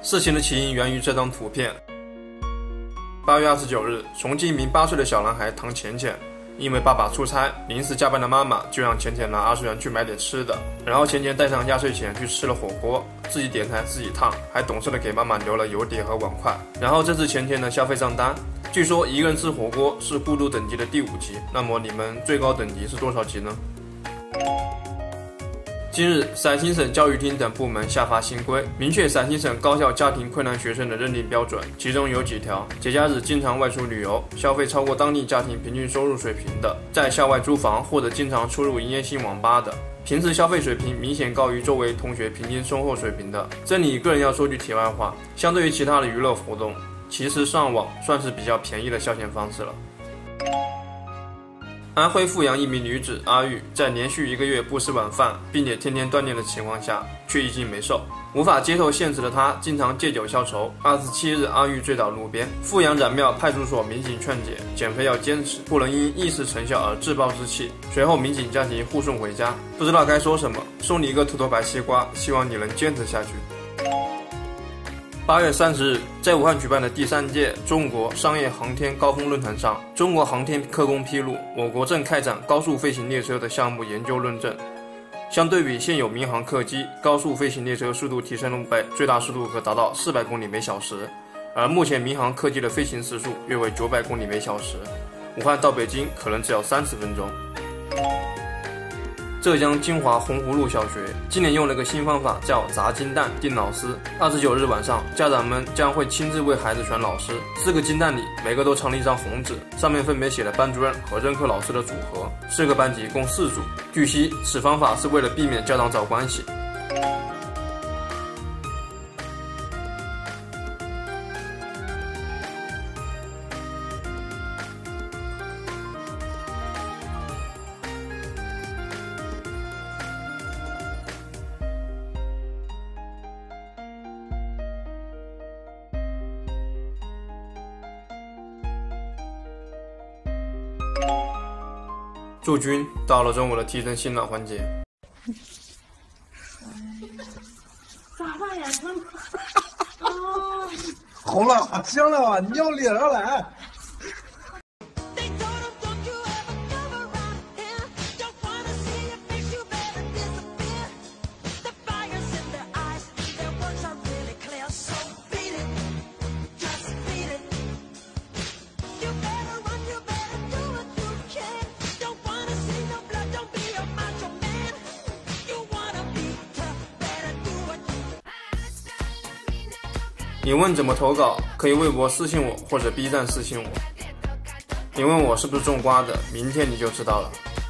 事情的起因源于这张图片。8月29日，重庆一名8岁的小男孩唐浅浅，因为爸爸出差临时加班的妈妈就让浅浅拿20元去买点吃的，然后浅浅带上压岁钱去吃了火锅，自己点菜自己烫，还懂事的给妈妈留了油碟和碗筷。然后这是浅浅的消费账单，据说一个人吃火锅是孤独等级的第5级，那么你们最高等级是多少级呢？近日，陕西省教育厅等部门下发新规，明确陕西省高校家庭困难学生的认定标准，其中有几条：节假日经常外出旅游，消费超过当地家庭平均收入水平的，在校外租房或者经常出入营业性网吧的，平时消费水平明显高于周围同学平均收入水平的。这里个人要说句题外话，相对于其他的娱乐活动，其实上网算是比较便宜的消遣方式了。安徽阜阳一名女子阿玉，在连续1个月不吃晚饭，并且天天锻炼的情况下，却一斤没瘦。无法接受现实的她，经常借酒消愁。27日，阿玉醉倒路边，阜阳染庙派出所民警劝解，减肥要坚持，不能因一时成效而自暴自弃。随后，民警将其护送回家。不知道该说什么，送你一个土豆白西瓜，希望你能坚持下去。8月30日，在武汉举办的第3届中国商业航天高峰论坛上，中国航天科工披露，我国正开展高速飞行列车的项目研究论证。相对比现有民航客机，高速飞行列车速度提升6倍，最大速度可达到400公里每小时，而目前民航客机的飞行时速约为900公里每小时，武汉到北京可能只要30分钟。浙江金华红湖路小学今年用了个新方法，叫砸金蛋定老师。29日晚上，家长们将会亲自为孩子选老师，4个金蛋里每个都藏了一张红纸，上面分别写了班主任和任课老师的组合，4个班级共4组。据悉，此方法是为了避免家长找关系。驻军到了中午的提神醒脑环节。 咋办呀？哦， 红了，好香了啊！你要脸上来。 你问怎么投稿，可以微博私信我或者 B 站私信我。你问我是不是种瓜的，明天你就知道了。